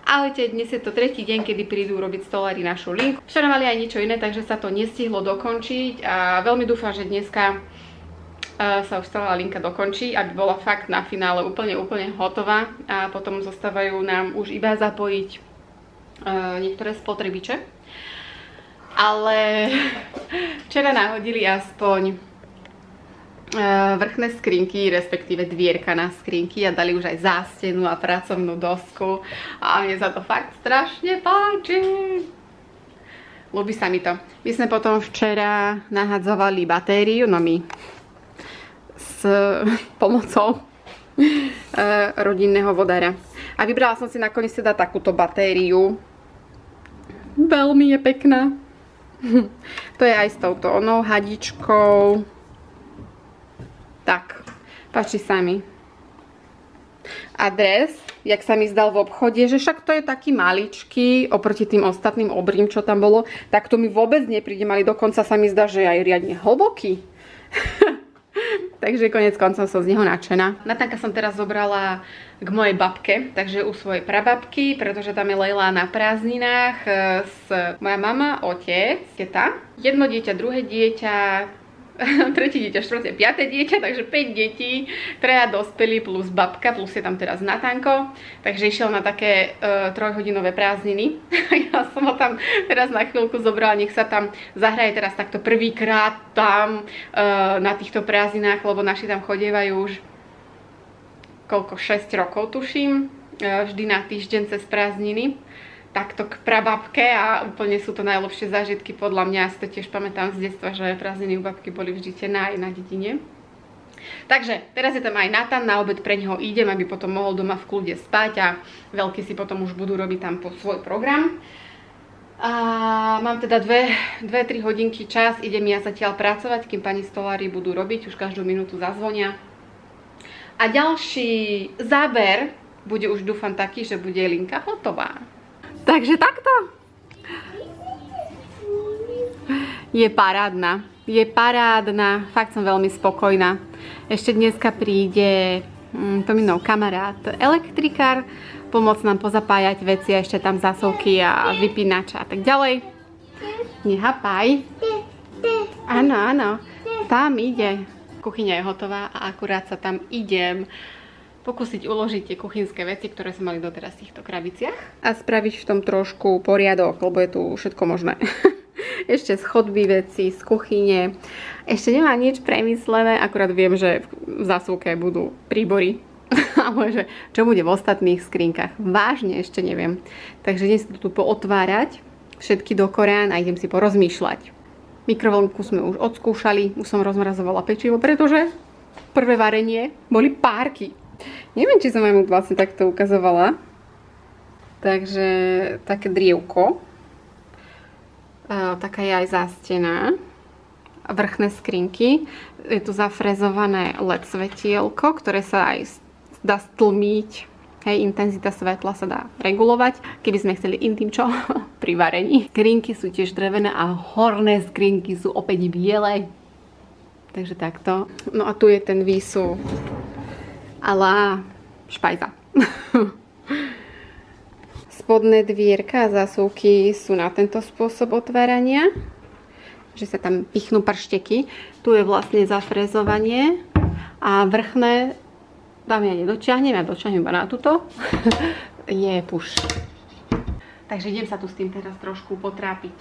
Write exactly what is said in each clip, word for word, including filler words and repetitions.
Ahojte, dnes je to tretí deň, kedy prídu robiť stolári našu linku. Včera mali aj niečo iné, takže sa to nestihlo dokončiť a veľmi dúfam, že dneska uh, sa už celá linka dokončí, aby bola fakt na finále úplne, úplne hotová a potom zostávajú nám už iba zapojiť uh, niektoré spotrebiče. Ale včera nahodili aspoň vrchné skrinky, respektíve dvierka na skrinky a dali už aj zástenu a pracovnú dosku a mne sa to fakt strašne páči. Ľúbi sa mi to. My sme potom včera nahadzovali batériu, no my s pomocou rodinného vodára. A vybrala som si nakoniec teda takúto batériu. Veľmi je pekná. To je aj s touto onou hadičkou. Tak, páči sa mi. A dres, jak sa mi zdal v obchode, že však to je taký maličký oproti tým ostatným obrým, čo tam bolo, tak to mi vôbec nepríde mali, dokonca sa mi zdá, že je aj riadne hlboký. Takže konec koncov som z neho nadšená. Natánka som teraz zobrala k mojej babke, takže u svojej prababky, pretože tam je Lejla na prázdninách s moja mama, otec, teta, jedno dieťa, druhé dieťa, tretie dieťa, štvrté, piaté dieťa, takže päť detí, traja dospelí plus babka, plus je tam teraz Natánko, takže išiel na také uh, trojhodinové prázdniny. Ja som ho tam teraz na chvíľku zobrala, nech sa tam zahraje teraz takto prvýkrát tam uh, na týchto prázdninách, lebo naši tam chodievajú už koľko, šesť rokov tuším, uh, vždy na týždeň cez prázdniny. Takto k prababke a úplne sú to najlepšie zážitky podľa mňa. Ja si to tiež pamätám z detstva, že prázdniny u babky boli vždy tená aj na dedine. Takže teraz je tam aj Natán, na obed pre neho idem, aby potom mohol doma v kľude spať a veľkí si potom už budú robiť tam po svoj program. A mám teda dve tri hodinky čas, idem ja zatiaľ pracovať, kým pani stolári budú robiť, už každú minútu zazvonia. A ďalší záber bude už dúfam taký, že bude linka hotová. Takže takto. Je parádna. Je parádna. Fakt som veľmi spokojná. Ešte dneska príde to minul kamarát elektrikár, pomôcť nám pozapájať veci a ešte tam zásuvky a vypínača a tak ďalej. Nehapaj. Áno, áno. Tam ide. Kuchyňa je hotová a akurát sa tam idem pokúsiť uložiť tie kuchynské veci, ktoré sme mali doteraz v týchto krabiciach a spraviť v tom trošku poriadok, lebo je tu všetko možné. Ešte z chodby veci, z kuchyne. Ešte nemá nič premyslené, akurát viem, že v zásuvke budú príbory. Ale že čo bude v ostatných skrinkách, vážne ešte neviem. Takže dnes to tu pootvárať všetky do korán a idem si porozmýšľať. Mikrovlnku sme už odskúšali, už som rozmrazovala pečivo, pretože prvé varenie boli párky. Neviem, či som vám vlastne takto ukazovala. Takže také drievko. Taká je aj zástená. Vrchné skrinky. Je tu zafrezované el é dé svetielko, ktoré sa aj dá stlmiť. Hej, intenzita svetla sa dá regulovať, keby sme chceli iným čo pri varení. Skrinky sú tiež drevené a horné skrinky sú opäť biele. Takže takto. No a tu je ten výsuv alá špajza. Spodné dvierka a zásuvky sú na tento spôsob otvárania, že sa tam pichnú pršteky. Tu je vlastne zafrezovanie a vrchné tam ja nedočiahnem, ja dočiahnem iba na tuto, je puš. Takže idem sa tu s tým teraz trošku potrápiť.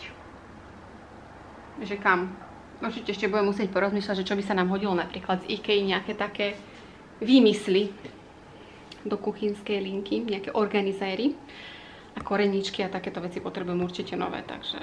Že kam? Určite ešte budem musieť porozmýšľať, že čo by sa nám hodilo napríklad z IKEA, nejaké také výmysly do kuchynskej linky, nejaké organizéry a koreničky a takéto veci potrebujem určite nové, takže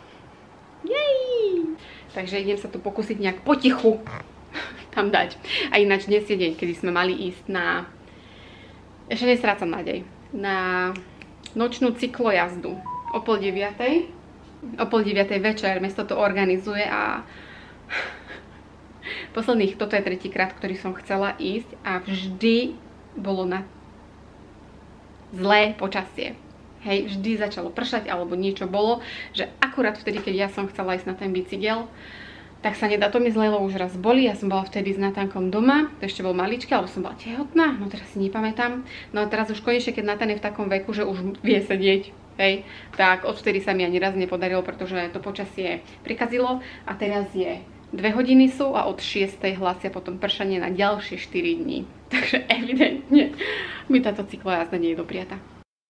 jej! Takže idem sa tu pokúsiť nejak potichu tam dať. A ináč dnes je deň, kedy sme mali ísť na, ešte nestrácam nádej, na nočnú cyklojazdu o pol deviatej. O pol deviatej večer mesto to organizuje a posledných, toto je tretíkrát, ktorý som chcela ísť a vždy bolo na zlé počasie. Hej, vždy začalo pršať alebo niečo bolo, že akurát vtedy, keď ja som chcela ísť na ten bicykel, tak sa nedá. To mi z Lejlou už raz boli. Ja som bola vtedy s Natánkom doma. To ešte bol maličký, alebo som bola tehotná. No teraz si nepamätám. No a teraz už konečne, keď Natán je v takom veku, že už vie sedieť, hej, tak odvtedy sa mi ani raz nepodarilo, pretože to počasie prikazilo. A teraz je dve hodiny sú a od šiestej hlásia potom pršanie na ďalšie štyri dní. Takže evidentne mi táto cyklojazda nie je dopriata.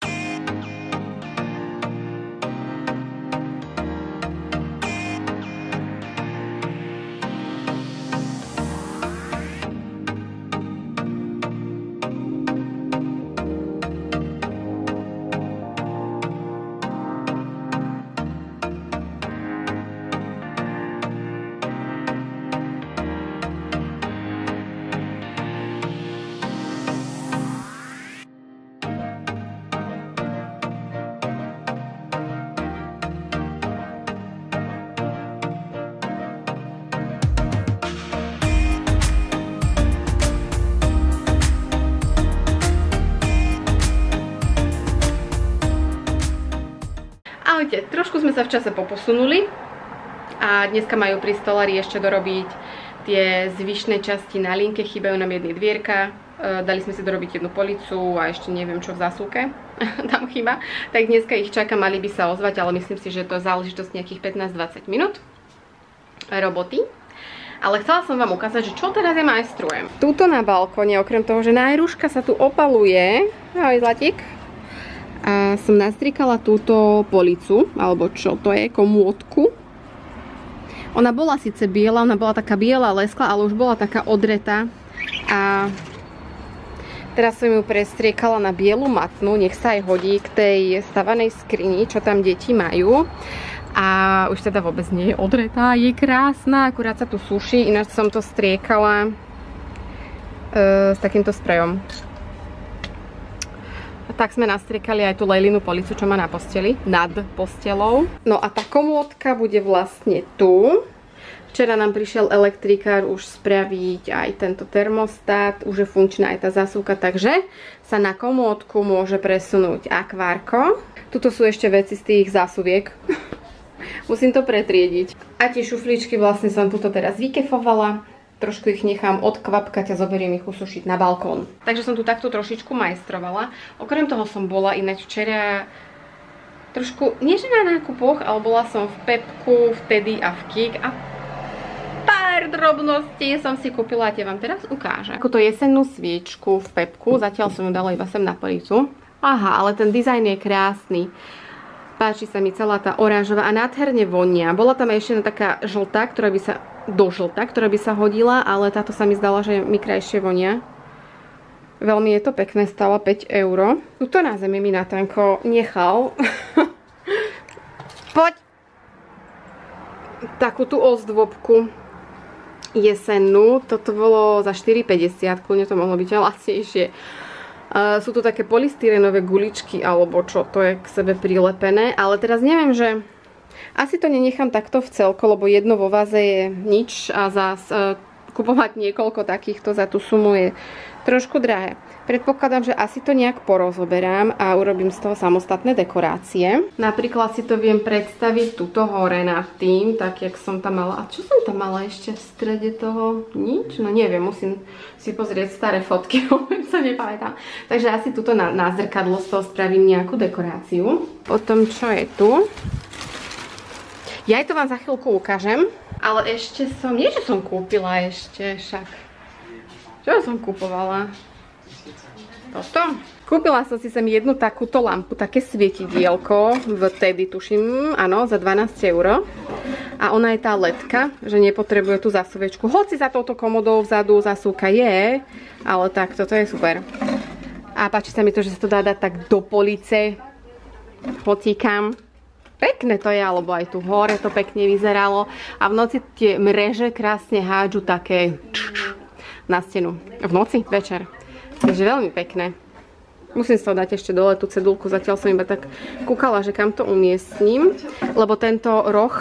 Ahojte, trošku sme sa v čase poposunuli a dneska majú pri stolári ešte dorobiť tie zvyšné časti na linke, chýbajú nám jedny dvierka, dali sme si dorobiť jednu policu a ešte neviem čo v zásuvke tam chýba, tak dneska ich čaká, mali by sa ozvať, ale myslím si, že to je záležitosť nejakých pätnásť dvadsať minút roboty. Ale chcela som vám ukázať, že čo teraz ja majstrujem. Tuto na balkóne, okrem toho, že nájruška sa tu opaluje, ahoj Zlatík, a som nastrikala túto policu, alebo čo to je, komôdku. Ona bola síce biela, ona bola taká biela leskla, ale už bola taká odretá. A teraz som ju prestriekala na bielu matnu, nech sa aj hodí k tej stavanej skrini, čo tam deti majú. A už teda vôbec nie je odretá, je krásna, akurát sa tu suší, ináč som to striekala e, s takýmto sprejom. A tak sme nastriekali aj tú Lejlinu policu, čo má na posteli, nad postelou. No a tá komôdka bude vlastne tu. Včera nám prišiel elektrikár už spraviť aj tento termostat, už je funkčná aj tá zásuvka, takže sa na komódku môže presunúť akvárko. Tuto sú ešte veci z tých zásuviek. Musím to pretriediť. A tie šufličky vlastne som tuto teraz vykefovala. Trošku ich nechám odkvapkať a zoberiem ich usušiť na balkón. Takže som tu takto trošičku majstrovala. Okrem toho som bola ináč včera trošku, nie že na nákupoch, ale bola som v Pepku, vtedy a v Kik a pár drobností som si kúpila a tie vám teraz ukážem. Ako to jesennú sviečku v Pepku, zatiaľ som ju dala iba sem na policu. Aha, ale ten dizajn je krásny. Páči sa mi celá tá oranžová a nádherne vonia. Bola tam ešte taká žltá, ktorá by sa do žltá, ktorá by sa hodila, ale táto sa mi zdala, že mi krajšie vonia. Veľmi je to pekné, stála päť eur. Tuto na zemi mi Natánko nechal. Poď! Takú tú ozdôbku jesennú. Toto bolo za štyri päťdesiat, kľudne to mohlo byť lacnejšie. Uh, sú tu také polystyrenové guličky, alebo čo to je k sebe prilepené, ale teraz neviem, že asi to nenechám takto v celku, lebo jedno vo váze je nič a zás uh, kupovať niekoľko takýchto za tú sumu je trošku drahé. Predpokladám, že asi to nejak porozoberám a urobím z toho samostatné dekorácie. Napríklad si to viem predstaviť tuto hore nad tým, tak jak som tam mala. A čo som tam mala ešte v strede toho? Nič? No neviem, musím si pozrieť staré fotky, vôbec sa nepamätám. Takže asi tuto na, na zrkadlo z toho spravím nejakú dekoráciu. Potom čo je tu? Ja aj to vám za chvíľku ukážem. Ale ešte som, nie že som kúpila ešte však. Čo som kúpovala? Toto. Kúpila som si sem jednu takúto lampu, také svietidielko, v Teddy tuším, áno, za dvanásť eur. A ona je tá ledka, že nepotrebuje tú zásuvečku. Hoci za touto komodou vzadu zásuvka je, ale tak, toto je super. A páči sa mi to, že sa to dá dať tak do police, hocikam. Pekné to je, alebo aj tu hore to pekne vyzeralo. A v noci tie mreže krásne hádžu také na stenu. V noci, večer. Takže veľmi pekné. Musím sa dať ešte dole tú cedulku, zatiaľ som iba tak kúkala, že kam to umiestním. Lebo tento roh,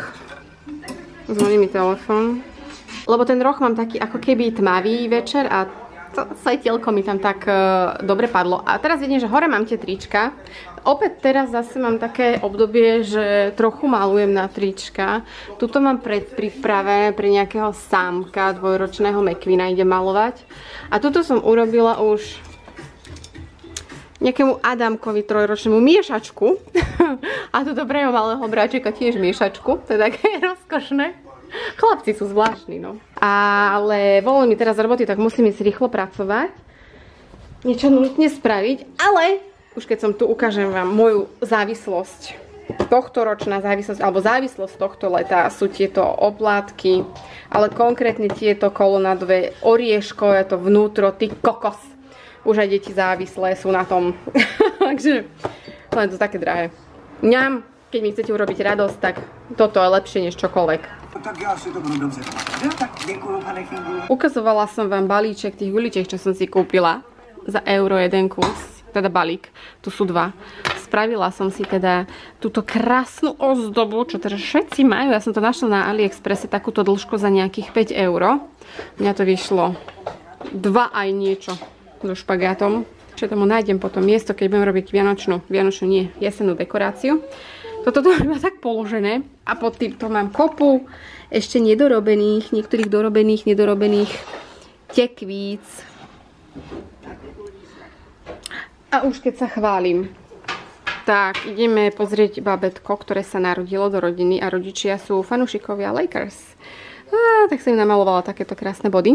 zvoní mi telefón, lebo ten roh mám taký ako keby tmavý večer a to svetielko mi tam tak uh, dobre padlo. A teraz vidím, že hore mám tie trička. Opäť teraz zase mám také obdobie, že trochu malujem na trička. Tuto mám predpripravené pre nejakého sámka dvojročného McQueena ide malovať. A tuto som urobila už nejakému Adamkovi trojročnému miešačku. A tuto pre jeho malého bráčika tiež miešačku. To je také rozkošné. Chlapci sú zvláštni, no. Ale voľno mi teraz z roboty, tak musím ísť rýchlo pracovať. Niečo nutne spraviť, ale už keď som tu, ukážem vám moju závislosť. Tohtoročná závislosť, alebo závislosť tohto leta sú tieto oplátky, ale konkrétne tieto kolonádové orieškové, to vnútro, ty kokos. Už aj deti závislé sú na tom. Takže len to také drahé. Ňam, keď mi chcete urobiť radosť, tak toto je lepšie než čokoľvek. Tak ja si to budem dobře pamätať. Tak ďakujem, pane Kingu. Ukazovala som vám balíček tých guličiek, čo som si kúpila za euro jeden kus, teda balík, tu sú dva. Spravila som si teda túto krásnu ozdobu, čo teda všetci majú. Ja som to našla na AliExpresse, takúto dĺžku za nejakých päť eur. Mňa to vyšlo dva aj niečo so špagátom. Čo tomu nájdem potom miesto, keď budem robiť vianočnú, vianočnú nie, jesennú dekoráciu. Toto tu mám tak položené a pod týmto mám kopu ešte nedorobených, niektorých dorobených, nedorobených tekvíc. A už keď sa chválim, tak ideme pozrieť babetko, ktoré sa narodilo do rodiny a rodičia sú fanúšikovia Lakers. A, tak som im namalovala takéto krásne body.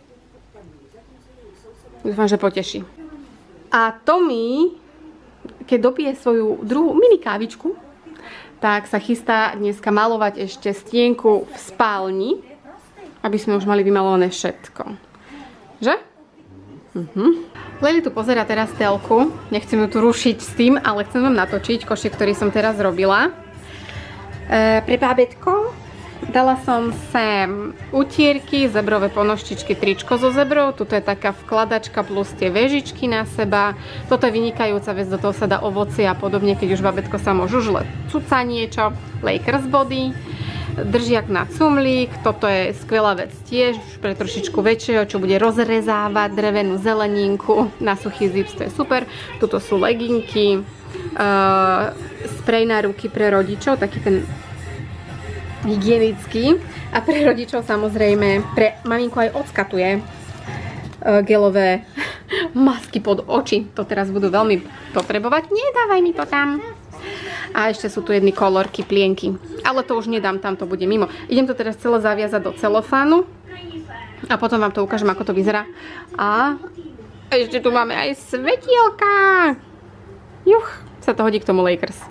Dúfam, že poteší. A Tommy, keď dopije svoju druhú mini kávičku, tak sa chystá dneska malovať ešte stienku v spálni, aby sme už mali vymalované všetko. Že? Mhm. Leli tu pozerá teraz telku, nechcem ju tu rušiť s tým, ale chcem vám natočiť košík, ktorý som teraz robila. E, pre bábätko dala som sem utierky, zebrové ponoštičky, tričko so zebrou. Tuto je taká vkladačka plus tie vežičky na seba. Toto je vynikajúca vec, do toho sa dá ovocie a podobne, keď už babetko sa môžu žle cuca niečo. Lakers body, držiak na cumlík, toto je skvelá vec tiež, pre trošičku väčšieho, čo bude rozrezávať drevenú zeleninku na suchý zips, to je super. Tuto sú leginky, uh, sprej na ruky pre rodičov, taký ten hygienický, a pre rodičov samozrejme, pre maminku aj odskatuje uh, gelové masky pod oči, to teraz budú veľmi potrebovať. Nedávaj mi to tam. A ešte sú tu jedny kolorky, plienky, ale to už nedám, tam to bude mimo. Idem to teraz celé zaviazať do celofánu a potom vám to ukážem, ako to vyzerá. A ešte tu máme aj svetielka. Juch, sa to hodí k tomu Lakers.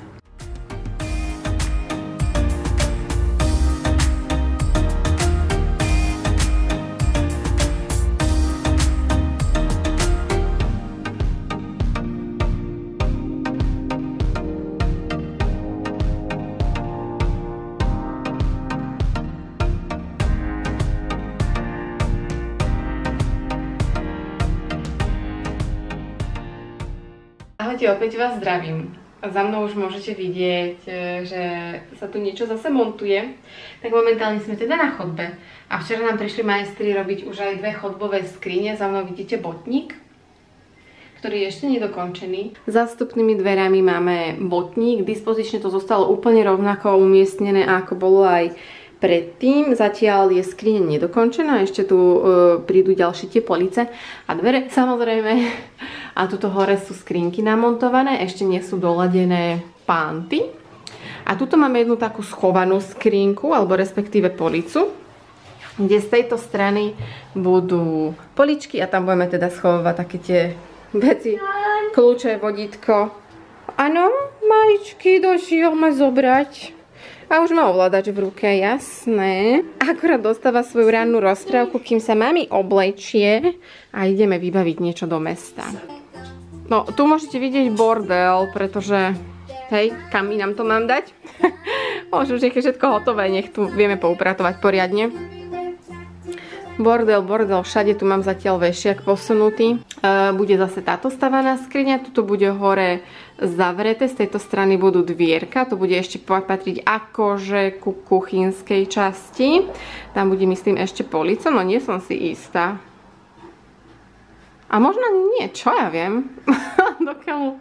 Ahojte, opäť vás zdravím. Za mnou už môžete vidieť, že sa tu niečo zase montuje. Tak momentálne sme teda na chodbe. A včera nám prišli majstri robiť už aj dve chodbové skrine. Za mnou vidíte botník, ktorý je ešte nedokončený. Za vstupnými dverami máme botník. Dispozične to zostalo úplne rovnako umiestnené, ako bolo aj predtým. Zatiaľ je skrine nedokončená, ešte tu e, prídu ďalšie tie police a dvere samozrejme. A tuto hore sú skrinky namontované, ešte nie sú doladené pánty. A tuto máme jednu takú schovanú skrinku, alebo respektíve policu, kde z tejto strany budú poličky a tam budeme teda schovávať také tie veci, kľúče, vodítko. Áno, maličky, došiel ma zobrať. A už má ovládač v ruke, jasné. Akurát dostáva svoju rannú rozprávku, kým sa mami oblečie a ideme vybaviť niečo do mesta. No, tu môžete vidieť bordel, pretože, hej, kam inám to mám dať? Už už je všetko hotové, nech tu vieme poupratovať poriadne. Bordel, bordel, všade tu mám zatiaľ vešiak posunutý. E, bude zase táto stavaná skriňa, tuto bude hore zavreté, z tejto strany budú dvierka, to bude ešte patriť akože ku kuchynskej časti. Tam bude, myslím, ešte polica, no nie som si istá. A možno nie, čo ja viem. Dokiaľ...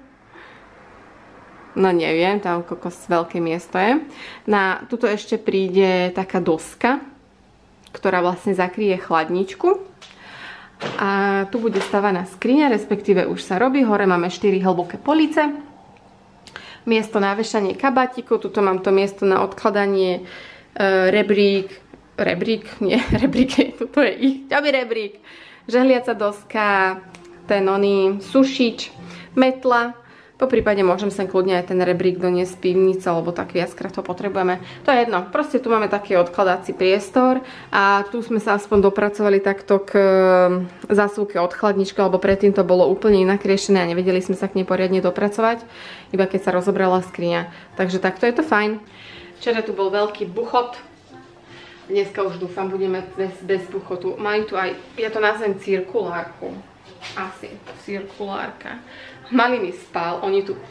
No neviem, tam kokos veľké miesto je. Na tuto ešte príde taká doska, ktorá vlastne zakryje chladničku. A tu bude stavaná skriňa, respektíve už sa robí. Hore máme štyri hlboké police. Miesto na vešanie kabátikov. Tuto mám to miesto na odkladanie e, rebrík. Rebrík? Nie, rebrík. Tuto je ich. Ďalej rebrík. Žehliaca doska, ten oný sušič, metla. Po prípade môžem sem kľudne aj ten rebrík doniesť z pivnice, lebo tak viackrát to potrebujeme. To je jedno. Proste tu máme taký odkladací priestor a tu sme sa aspoň dopracovali takto k zásuvke od chladničky, lebo predtým to bolo úplne inak riešené a nevedeli sme sa k nej poriadne dopracovať, iba keď sa rozobrala skriňa. Takže takto je to fajn. Včera tu bol veľký buchot. Dneska už dúfam, budeme bez, bez buchotu. Majú tu aj, ja to nazvem cirkulárku. Asi, cirkulárka. Malý mi spal, oni tu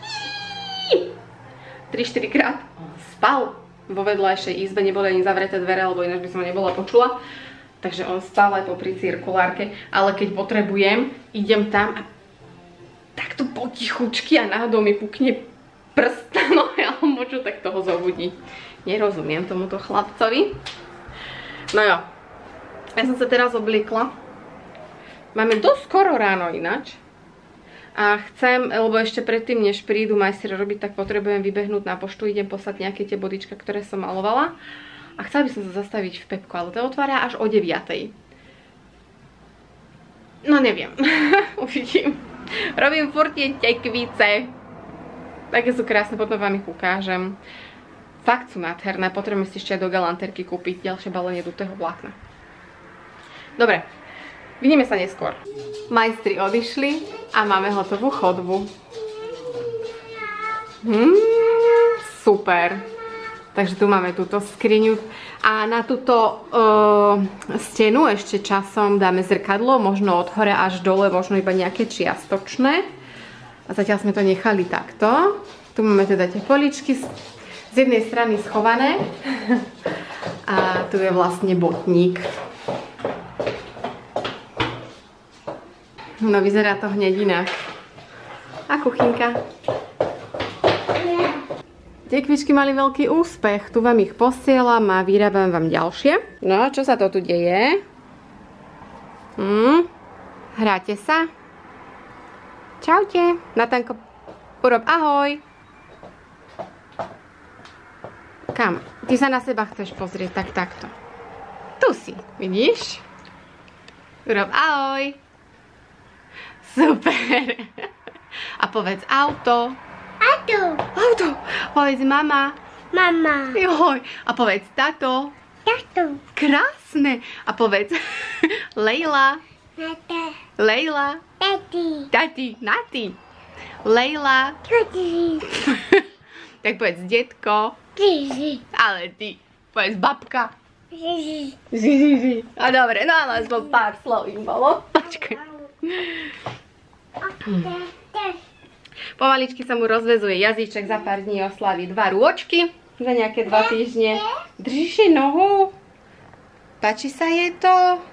tri štyri krát spal vo vedľajšej izbe, neboli ani zavreté dvere, lebo ináč by som ho nebola počula. Takže on spal aj popri cirkulárke, ale keď potrebujem, idem tam a takto potichučky a náhodou mi pukne prst na nohe alebo čo, tak toho zobudí. Nerozumiem tomuto chlapcovi. No jo, ja som sa teraz obliekla. Máme dosť skoro ráno ináč. A chcem, lebo ešte predtým, než prídu majstri robiť, tak potrebujem vybehnúť na poštu. Idem poslať nejaké tie bodička, ktoré som malovala. A chcela by som sa zastaviť v Pepku, ale to otvára až o deviatej. No neviem. Uvidím. Robím furt tie tekvice. Také sú krásne, potom vám ich ukážem. Fakt sú nádherné, potrebujem si ešte aj do galanterky kúpiť ďalšie balenie dutého vlákna. Dobre, vidíme sa neskôr. Majstri odišli a máme hotovú chodbu. Hmm, super. Takže tu máme túto skriňu a na túto uh, stenu ešte časom dáme zrkadlo, možno od hore až dole, možno iba nejaké čiastočné. A zatiaľ sme to nechali takto. Tu máme teda tie poličky z jednej strany schované a tu je vlastne botník. No vyzerá to hneď inak. A kuchynka. Tekvičky mali veľký úspech. Tu vám ich posielam a vyrábam vám ďalšie. No, čo sa to tu deje? Hm? Hráte sa? Čaute. Natanko, urob ahoj. Kam? Ty sa na seba chceš pozrieť, tak takto. Tu si, vidíš? Urob ahoj. Super. A povedz auto. Auto. Auto. Povedz mama. Mama. Joj. A povedz tato. Tato. Krásne. A povedz Lejla. Nata. Lejla. Tati. Tati. Nati. Lejla. Tati. Tak povedz detko. Zizi. Ale ty. Povedz babka. Zizi. Zizi. A dobre, no ale aspoň pár slov im bolo. Počkaj. Pomaličky sa mu rozvezuje jazyček, za pár dní oslaví dva rôčky, za nejaké dva týždne. Držíš jej nohu? Páči sa jej to?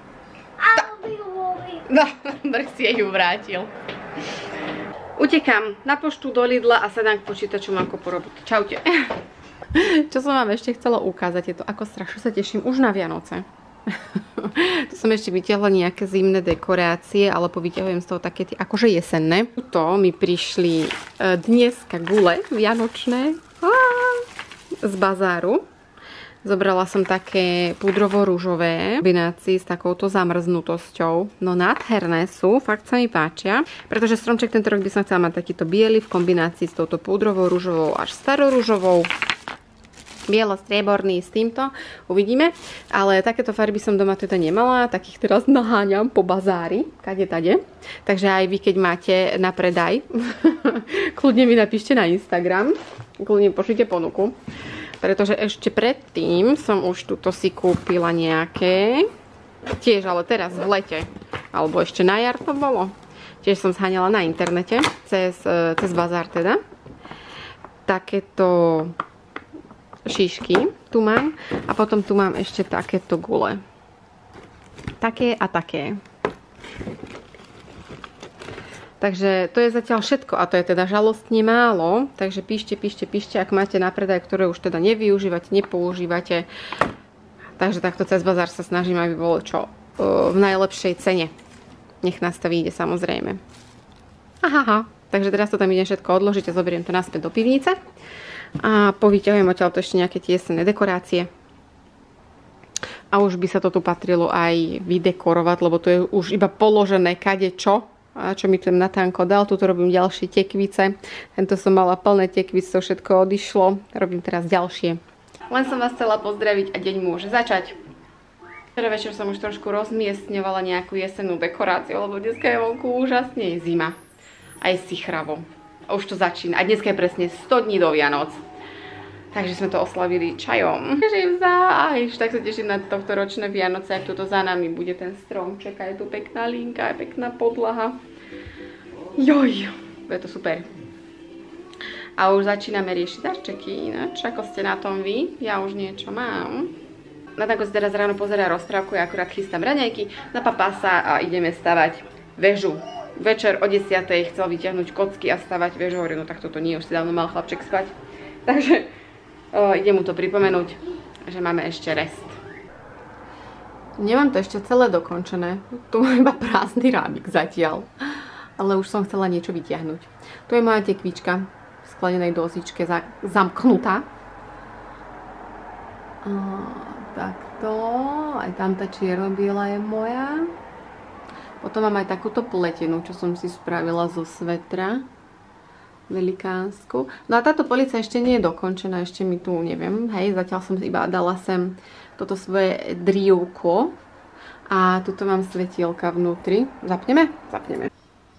No, brž si jej ju vrátil. Utekám na poštu do Lidla a sadám k počítaču, mám kopu roboty. Čaute. Čo som vám ešte chcela ukázať, je to, ako strašne sa teším už na Vianoce. Tu som ešte vytiahla nejaké zimné dekorácie, ale povyťahujem z toho také tie akože jesenné. Tuto mi prišli dneska gule vianočné z bazáru. Zobrala som také púdrovo-rúžové v kombinácii s takouto zamrznutosťou. No nádherné sú, fakt sa mi páčia. Pretože stromček tento rok by som chcela mať takýto biely v kombinácii s touto púdrovo-rúžovou až starorúžovou. Bielo-strieborný s týmto, uvidíme. Ale takéto farby som doma teda nemala, takých teraz naháňam po bazári, kade tade. Takže aj vy, keď máte na predaj, kľudne mi napíšte na Instagram, kľudne pošlite ponuku. Pretože ešte predtým som už tuto si kúpila nejaké, tiež ale teraz v lete, alebo ešte na jar to bolo. Tiež som zháňala na internete, cez, cez bazár teda. Takéto šišky tu mám a potom tu mám ešte takéto gule. Také a také. Takže to je zatiaľ všetko a to je teda žalostne málo. Takže píšte, píšte, píšte, ak máte na predaj, ktoré už teda nevyužívate, nepoužívate. Takže takto cez bazár sa snažím, aby bolo čo v najlepšej cene. Nech nás to vyjde samozrejme. Ahaha. Takže teraz to tam idem všetko odložiť a zoberiem to naspäť do pivnice. A povyťahujem odtiaľ to ešte nejaké tie jesenné dekorácie. A už by sa to tu patrilo aj vydekorovať, lebo to je už iba položené kadečo. A čo mi ten Natánko dal, tuto robím ďalšie tekvice. Tento som mala plné tekvice, to všetko odišlo. Robím teraz ďalšie. Len som vás chcela pozdraviť a deň môže začať. Včera večer som už trošku rozmiestňovala nejakú jesennú dekoráciu, lebo dneska je vonku úžasne, je zima. A je sichravo. A už to začína. A dneska je presne sto dní do Vianoc. Takže sme to oslavili čajom. Teším sa. Aj, tak sa teším na tohto ročné Vianoce, ak toto za nami bude ten stromček. A je tu pekná linka, je pekná podlaha. Joj, je to super. A už začíname riešiť darčeky. Ináč, ako ste na tom vy? Ja už niečo mám. Natánko si teraz ráno pozerá rozprávku, ja akurát chystám raňajky, napapá sa a ideme stavať väžu. Večer o desiatej chcel vyťahnuť kocky a stavať väžu, hovorím, no tak toto nie, už si dávno mal chlapček spať. Takže o, ide mu to pripomenúť, že máme ešte rest. Nemám to ešte celé dokončené, tu mám iba prázdny rámik zatiaľ, ale už som chcela niečo vyťahnuť. Tu je moja tekvička v sklenenej dozičke zamknutá. O, takto, aj tam tá čierno-biela je moja. Potom mám aj takúto pletenu, čo som si spravila zo svetra. Velikánsku. No a táto polica ešte nie je dokončená, ešte mi tu neviem. Hej, zatiaľ som iba dala sem toto svoje drívko. A tuto mám svetielka vnútri. Zapneme? Zapneme.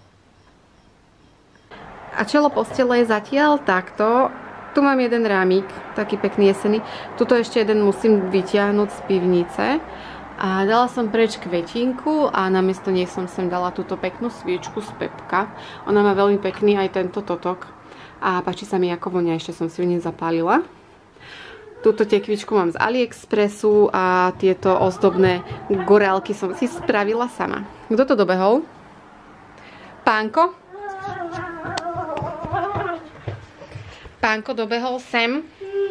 A čelo postele je zatiaľ takto. Tu mám jeden rámik, taký pekný jesený. Tuto ešte jeden musím vyťahnuť z pivnice. A dala som preč kvetinku a namiesto nej som sem dala túto peknú sviečku z Pepka. Ona má veľmi pekný aj tento totok. A páči sa mi ako vonia, ešte som si ju nezapálila. Túto tekvičku mám z AliExpressu a tieto ozdobné gorálky som si spravila sama. Kto to dobehol? Pánko? Pánko dobehol sem.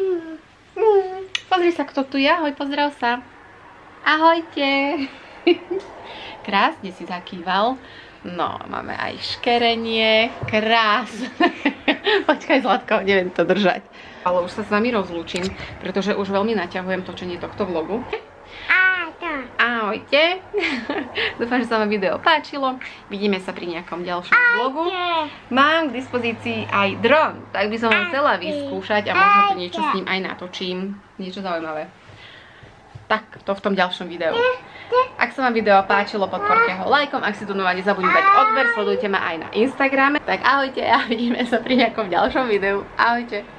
Pozri sa, kto tu je. Ahoj, pozdrav sa. Ahojte. Krásne si zakýval. No, máme aj škerenie. Krásne. Počkaj, Zlatko, neviem to držať. Ale už sa s vami rozlúčim, pretože už veľmi naťahujem točenie tohto vlogu. Ahojte. Dúfam, že sa vám video páčilo. Vidíme sa pri nejakom ďalšom vlogu. Mám k dispozícii aj dron, tak by som vám chcela vyskúšať a možno tu niečo s ním aj natočím. Niečo zaujímavé. Tak, to v tom ďalšom videu. Ak sa vám video páčilo, podporte ho lajkom. Ak si tu nová, nezabudnite dať odber, sledujte ma aj na Instagrame. Tak ahojte a vidíme sa pri nejakom ďalšom videu. Ahojte.